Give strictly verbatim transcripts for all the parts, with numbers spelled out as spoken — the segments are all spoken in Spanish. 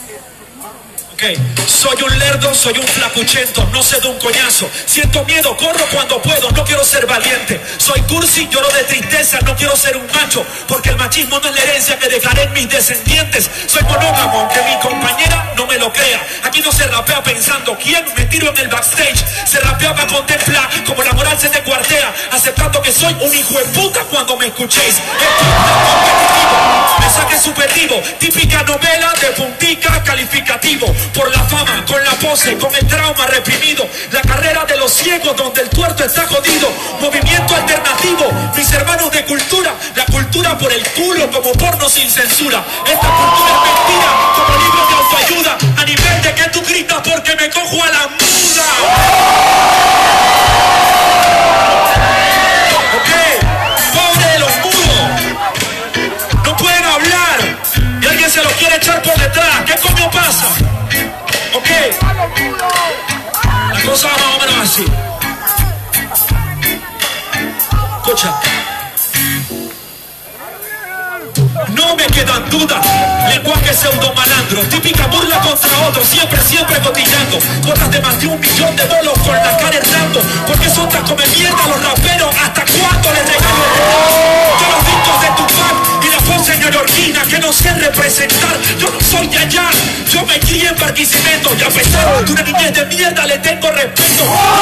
Okay. Soy un lerdo, soy un flacuchento, no sé de un coñazo. Siento miedo, corro cuando puedo, no quiero ser valiente. Soy cursi, lloro de tristeza, no quiero ser un macho, porque el machismo no es la herencia que dejaré en mis descendientes. Soy monógamo, aunque mi compañera no me lo crea. Aquí no se rapea pensando quién me tiro en el backstage. Se rapea para contemplar como la moral se te cuartea, aceptando que soy un hijo de puta cuando me escuchéis. Esto es competitivo, mensaje subjetivo, típica novela de puntica calificativo. Por la fama, con la pose, con el trauma reprimido. La carrera de los ciegos donde el tuerto está jodido. Movimiento alternativo, mis hermanos de cultura. La cultura por el culo como porno sin censura. Esta cultura es mentira como libros de autoayuda. A nivel de que tú gritas porque me cojo a la muda. Ok, pobre de los mudos. No pueden hablar y alguien se los quiere echar por detrás. ¿Qué coño pasa? Ok, la cosa va más o menos así. Escucha. No me quedan dudas, lenguaje pseudo malandro, típica burla contra otro, siempre, siempre cotillando. Cuotas de más de un millón de bolos con la cara errando. ¿Por qué son tan come mierda los raperos? ¿Hasta cuánto les regalo? Yo los discos de Tupac y la pose neoyorquina que no sé representar. Yo no soy de allá, yo me crié en Barquisimeto y a pesar de una niñez de mierda le tengo respeto.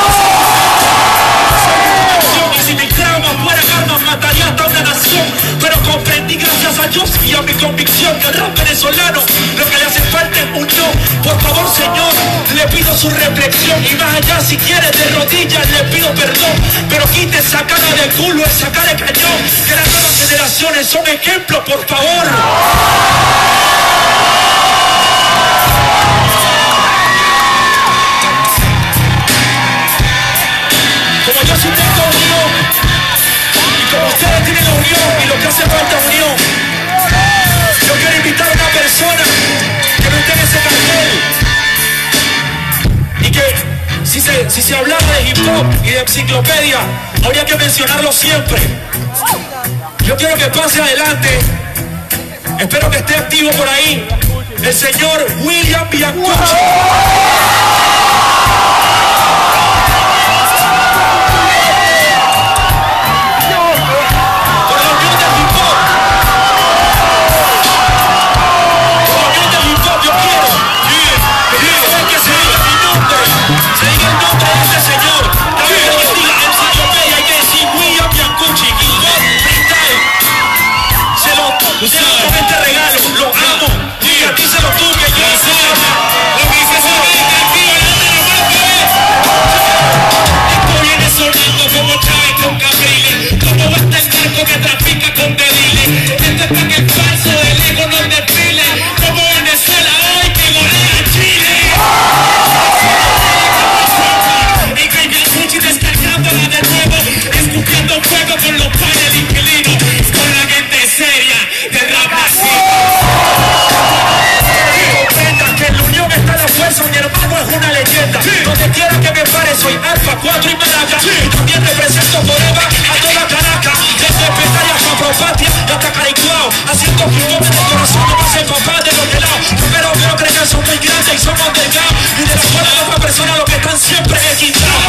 Y si mis traumas fueran armas mataría hasta una nación, pero comprendí gracias a Dios y a mi convicción que el rap venezolano lo que le hace falta es unión. Por favor, señor, le pido su reflexión y más allá, si quiere de rodillas le pido perdón, pero quite esa cara de culo, esa cara de cañón, que las nuevas generaciones son ejemplos, por favor. Como yo sí tengo unión y como ustedes tienen la unión y lo que hace falta es unión, yo quiero invitar a una persona que no esté en ese cartel y que si se, si se hablara de hip hop y de enciclopedia habría que mencionarlo siempre. Yo quiero que pase adelante, espero que esté activo por ahí, el señor William Biancucci. Con este regalo, lo amo, y a ti se lo tuve que yo sé. Lo que hice solamente el tío, esto viene sonando como Chávez con Capriles, como basta el narco que trafica con Dediles. Esto es para que el falso del ego no desfile, como Venezuela hoy que golea a Chile. Y que Biancucci descargándola de nuevo, escupiendo fuego con los panes de inquilinos, con la gente seria de rap así. Comprenda que en la unión está la fuerza, mi hermano es una leyenda. Donde quiera que me pare soy Alfa, cuatro y Maraca, y también represento Forever a toda Caracas, desde Petaya hasta Propatria y hasta Caricuao, haciendo flujones de corazón, no pasa el papá de los helados. Pero creo que ya son muy grandes y somos delgados, y de la fuera de otra persona lo que están siempre es quitados.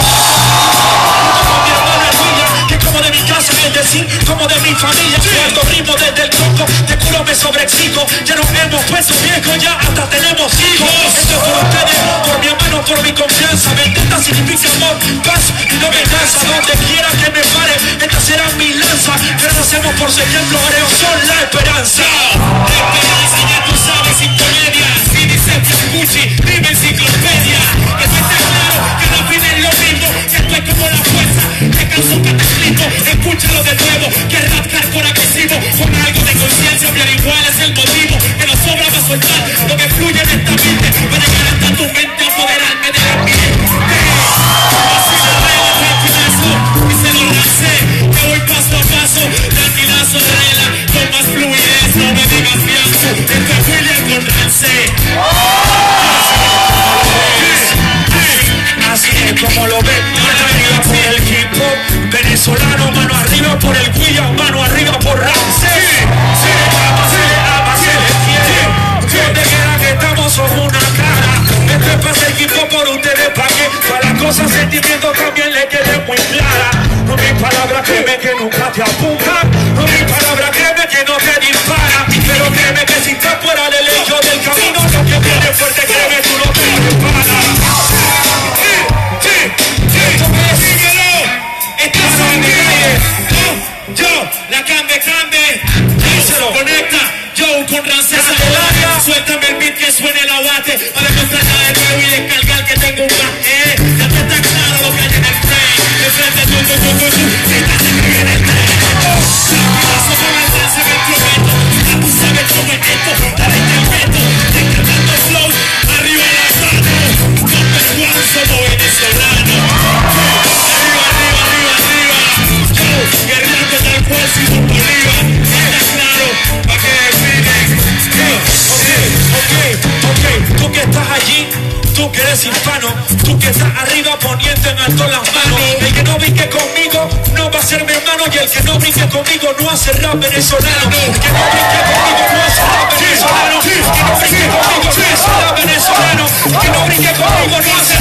Mi hermano es William, que como de mi casa, es decir, como de mi familia, cuando ritmo desde el tronco, de culo me sobreexijo, ya nos hemos puesto viejos, ya hasta tenemos hijos. Esto es por ustedes, por mi hermano, por mi confianza. Vendetta significa amor, paz y no venganza. Donde quiera que me pare, esta será mi lanza. Pero hacemos por su ejemplo, Oreo son la esperanza. La esperanza ya tú sabes, sin comedia. Si dice Biancucci, dime enciclopedia. Que esto está claro, que no piden lo mismo. Que esto es como la fuerza, que causa un cataclismo. Escúchalo de nuevo, que el rap hardcore agresivo, con algo de conciencia, pero igual es el motivo. Que no sobra para soltar lo que fluye en esta mente, para llegar hasta tu mente, apoderarme de la mente. Así lo veo, tranquilazo, y se lo lancé. Que voy paso a paso, tranquilazo, rela, con más fluidez, no me digas fianzo. Esto es William con Rance. Así es como lo ven, mano arriba por el hip hop venezolano, mano arriba por el William, mano arriba por Rance. Sí, se le ama, se le ama, se le quiere. Donde quiera que estamos créeme que nunca te apuntan. Mi palabra créeme que no te dispara. Pero créeme que si estás fuera del hecho del camino, lo que viene fuerte, créeme, tú no te preparas. Sí, sí, sí, dímelo. Estás en mi calle. Yo, la cambie, cambie. Díselo. Conecta. Yo con Rancés Adelania. Suéltame el beat que suene el aguate. Para contratar de nuevo y descargar que tengo un plan. Eh, ya te está claro lo que hay en el tren. De frente tú, tú, tú, tú, tú. Estás en el tren. Paso con el dance en el prometo. Ya tú sabes cómo es esto. Dale el reto. Descargando flow. Arriba la mano. Donde Juan somos venezolanos. Arriba, arriba, arriba, arriba. Yo, guerrillando tal cual Simón Bolívar. Está claro. Pa' que Ok, ok, tú que estás allí, tú que eres hispano, tú que estás arriba poniendo en alto las manos. El que no brinque conmigo no va a ser mi hermano, y el que no brinque conmigo no hace rap venezolano. El que no brinque conmigo no hace rap venezolano. El que no brinque conmigo no hace rap venezolano. El que no brinque conmigo no hace